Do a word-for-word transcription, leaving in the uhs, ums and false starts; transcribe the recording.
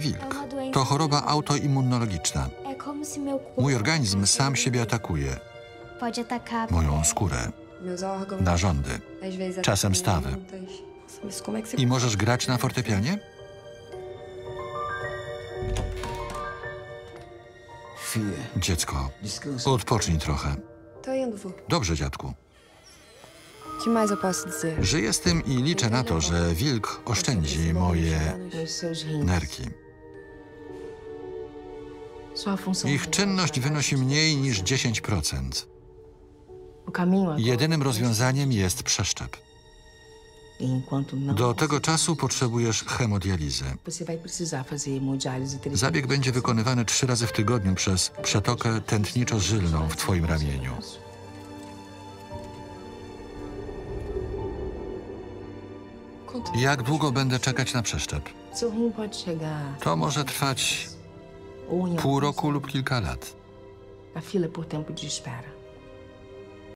wilk. To choroba autoimmunologiczna. Mój organizm sam siebie atakuje. Moją skórę, narządy, czasem stawy. I możesz grać na fortepianie? Dziecko, odpocznij trochę. Dobrze, dziadku. Żyję z tym i liczę na to, że wilk oszczędzi moje nerki. Ich czynność wynosi mniej niż dziesięć procent. Jedynym rozwiązaniem jest przeszczep. Do tego czasu potrzebujesz hemodializy. Zabieg będzie wykonywany trzy razy w tygodniu przez przetokę tętniczo-żylną w twoim ramieniu. Jak długo będę czekać na przeszczep? To może trwać pół roku lub kilka lat.